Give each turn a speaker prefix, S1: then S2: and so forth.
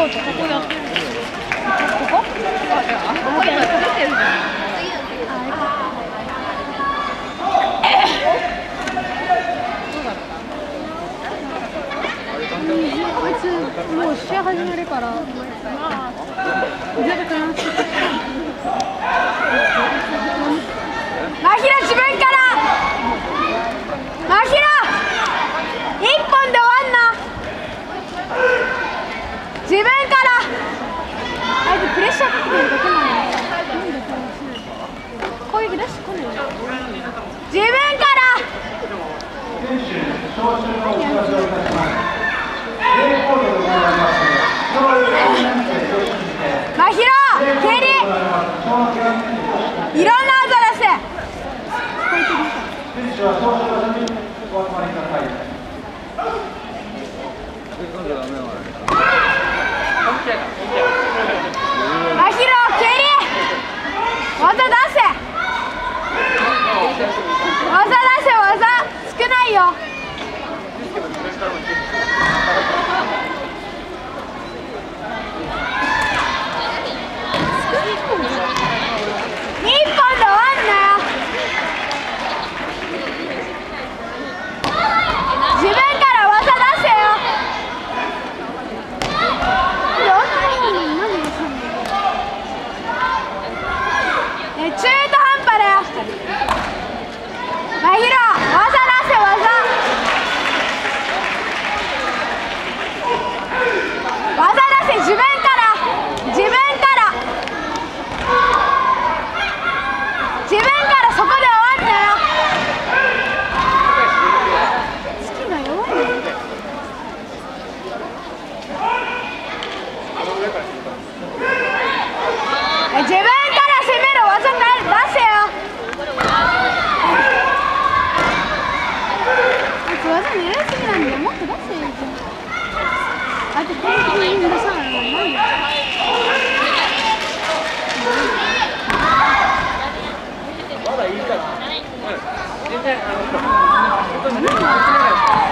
S1: そうってここやってる。ここ？あ、じゃああそこ今出てるじゃん。
S2: こいつもう試合始まるから。
S3: 真宙自分から真宙一本で終わんな自分からあいつプレッシャーかけてるだけなのに攻撃出してこないよ自分から真宙蹴りいろんな技出せ真宙蹴り技出せ技少ないよ一本で終わんなよ自分から技出せよ中途半端だよ真宙技出せ技出せ自分からそこで終わんなよ
S2: 好きな弱いの
S3: 自分から攻める技出せよ
S2: あいつ技狙いすぎなんだよもっと出せよあいつ攻撃に出さないの何